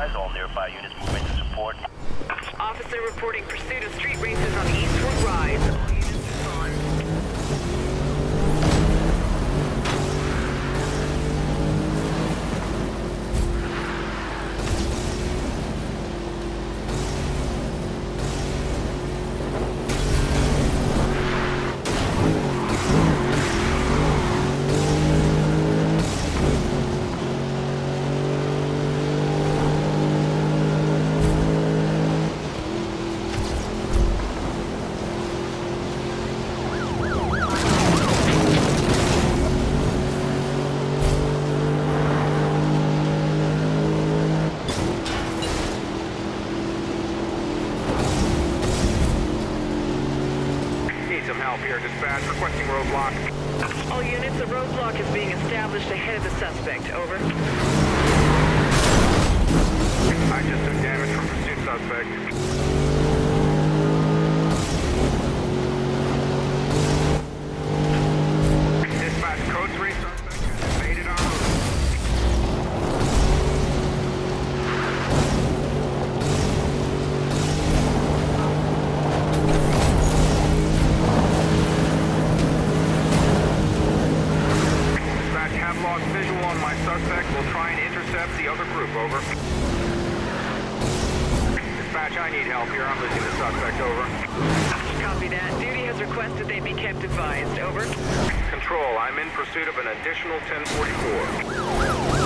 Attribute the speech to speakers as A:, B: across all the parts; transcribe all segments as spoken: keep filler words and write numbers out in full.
A: advise all nearby units moving to support.
B: Officer reporting pursuit of street racers on the Eastwood Rise. All units respond.
C: Some help here, dispatch. Requesting roadblock.
B: All units, a roadblock is being established ahead of the suspect. Over.
C: I just took damage from pursuit suspect. Dispatch, code three suspect has evaded our route. Lost visual on my suspect. We'll try and intercept the other group. Over. Dispatch, I need help here. I'm losing the suspect. Over.
B: Copy that. Duty has requested they be kept advised. Over.
C: Control, I'm in pursuit of an additional ten forty-four.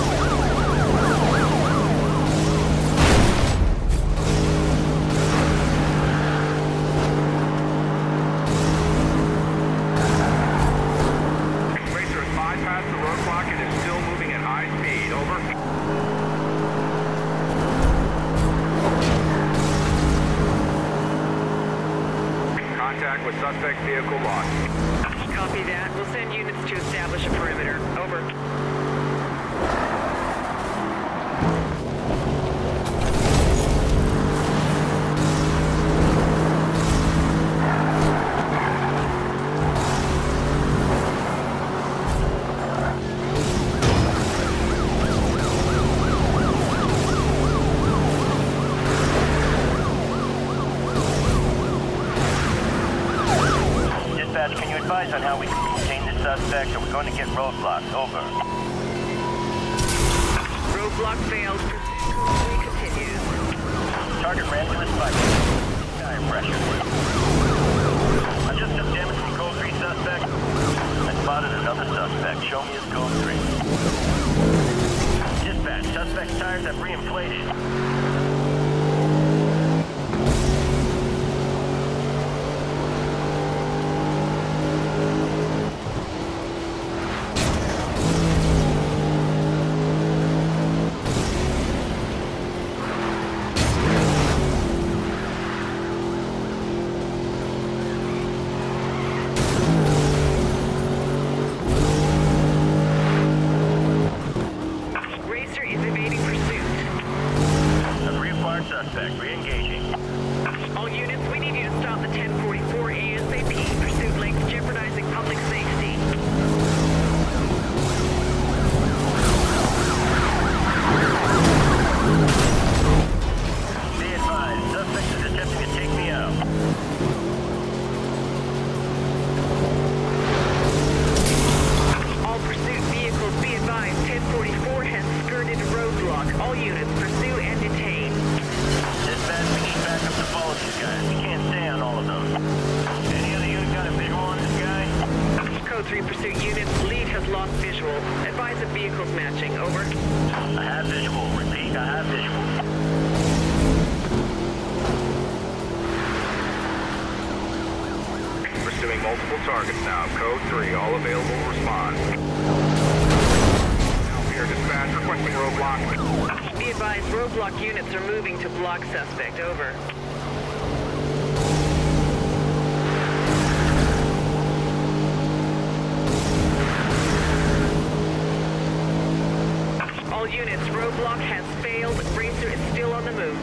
C: Contact with suspect vehicle lost.
B: Copy that. We'll send units to establish a perimeter. Over.
A: Can you advise on how we can contain the suspect, or we're going to get roadblocked? Over.
B: Roadblock failed. Pursuit continues.
A: Target ran to his bike. Tire pressure. I just took damage from code three suspect. I spotted another suspect. Show me his code three. Dispatch, suspect's tires have re-inflated. Suspect re-engaging.
B: All units, we need you to stop the ten forty-four ASAP. Pursuit links jeopardizing public safety.
A: Be advised, suspect is attempting to take me out.
B: All pursuit vehicles, be advised, ten forty-four has skirted a roadblock. All units, pursue and detain.
A: Dispatch, we need backup to follow these guys. We can't stay on all of those. Any other unit got a visual on this guy?
B: Code three pursuit units, lead has lost visual. Advise of vehicles matching. Over.
A: I have visual. Repeat, I have visual.
C: Pursuing multiple targets now. Code three, all available, respond. Now here, dispatch, requesting roadblock.
B: Be advised, roadblock units are moving to block suspect. Over. All units, roadblock has failed. Racer is still on the move.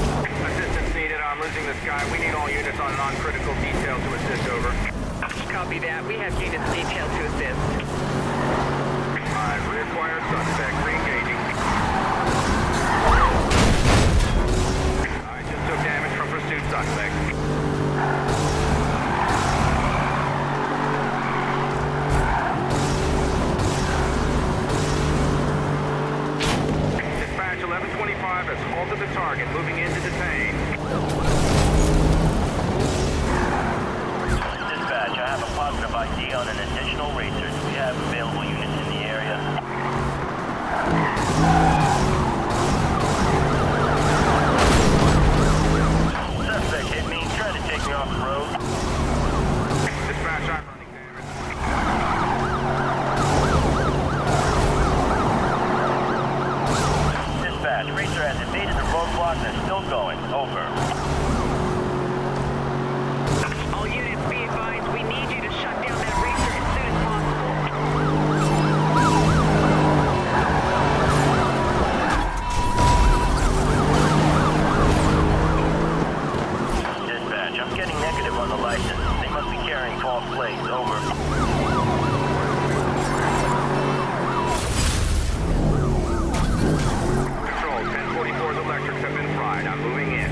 B: Assistance needed. I'm losing this guy. We need all units on non-critical detail to assist. Over. Copy Copy that. We have units detailed to assist.
C: Alright, reacquired suspect re-engaging. I just took damage from pursuit suspect. Dispatch eleven twenty-five has halted the target, moving in to detain.
A: Dispatch, I have a positive I D on an additional racer. Do we have available units in the area? Suspect hit me, trying to take me off the road.
C: Dispatch, I'm running damage.
A: Dispatch, racer has evaded the roadblock and is still going. Over.
B: All units, be advised, we need you to shut down that racer as soon as possible.
A: Dispatch, I'm getting negative on the license. They must be carrying false plates. Over.
C: Control, ten forty-four's electrics have been fried. I'm moving in.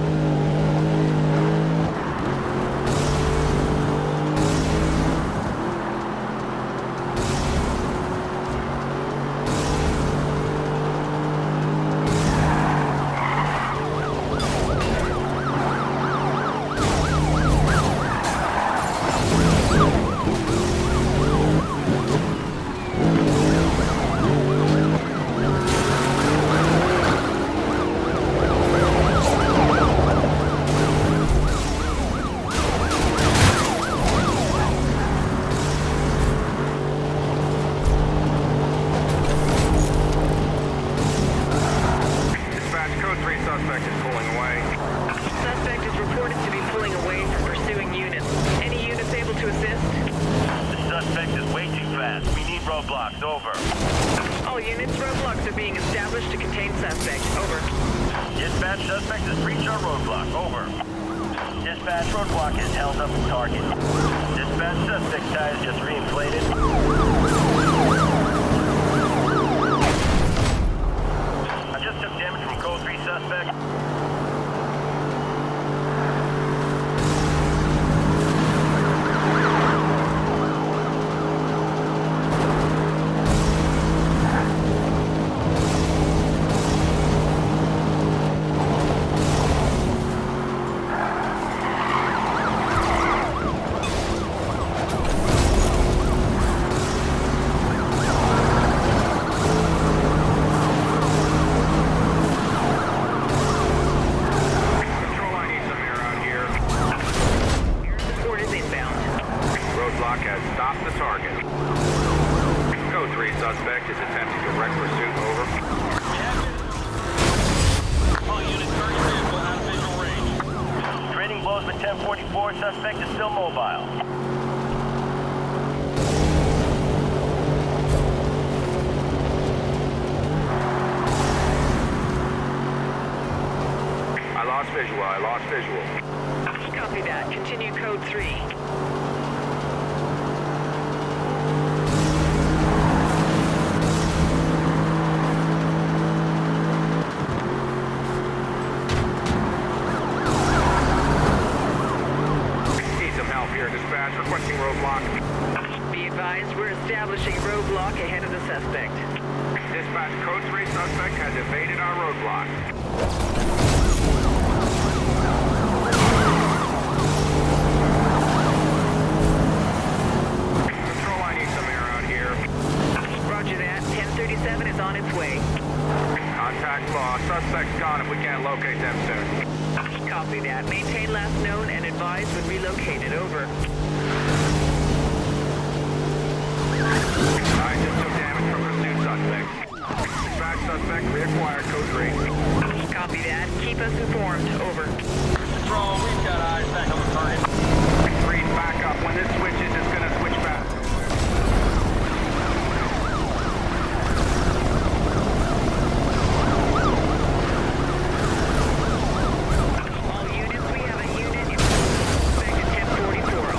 C: Dispatch, code three suspect is pulling away.
B: Suspect is reported to be pulling away from pursuing units. Any units able to assist?
A: The suspect is way too fast. We need roadblocks. Over.
B: All units, roadblocks are being established to contain suspect. Over.
A: Dispatch, suspect has breached our roadblock. Over. Dispatch, roadblock is held up at target. Dispatch, suspect tires just reinflated. I just took damage from code three suspect.
C: Control, I need some air out here.
B: Air support is inbound.
C: Roadblock has stopped the target. Code three suspect is attempting direct pursuit. Over.
A: All units, target vehicle out of visual range. Trading blows with ten forty-four. Suspect is still mobile.
C: I lost visual. I lost visual.
B: Copy that. Continue code three.
C: Need some help here. Dispatch requesting roadblock.
B: Be advised, we're establishing roadblock ahead of the suspect.
C: Dispatch, code three suspect has evaded our roadblock. Control, I need some air out here.
B: Roger that. ten thirty-seven is on its way.
C: Contact lost. Suspect's gone if we can't locate them soon.
B: Copy that. Maintain last known and advise when relocated. Over.
C: I just took damage from pursuit suspect. Dispatch suspect reacquired code three.
B: Copy that. Keep us informed. Over.
A: Control, we've got eyes back on the target.
C: Freeze back up. When this switches, it's gonna switch back.
B: All units, we have a unit in suspect at ten forty-four.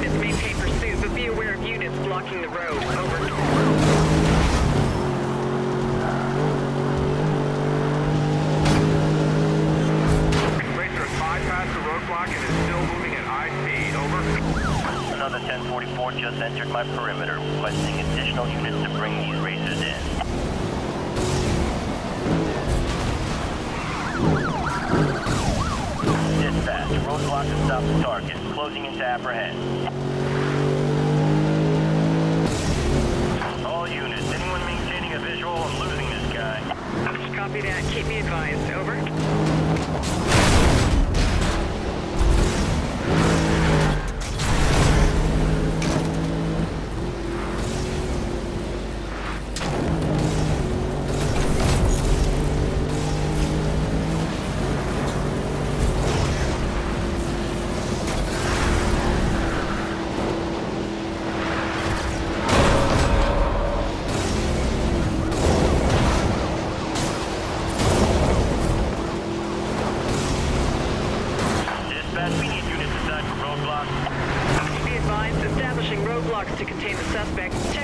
B: units maintain pursuit, but be aware of units blocking the road. Over.
C: Racer has bypassed the roadblock and is still moving at high speed. Over.
A: Another ten forty-four just entered my perimeter, requesting additional units to bring these racers in. Dispatch, roadblock to stop the target, closing into apprehend. All units, anyone maintaining a visual? I'm losing this guy.
B: Copy that. Keep me advised. Over.
A: We need units aside for roadblocks.
B: Be advised, establishing roadblocks to contain the suspect. Check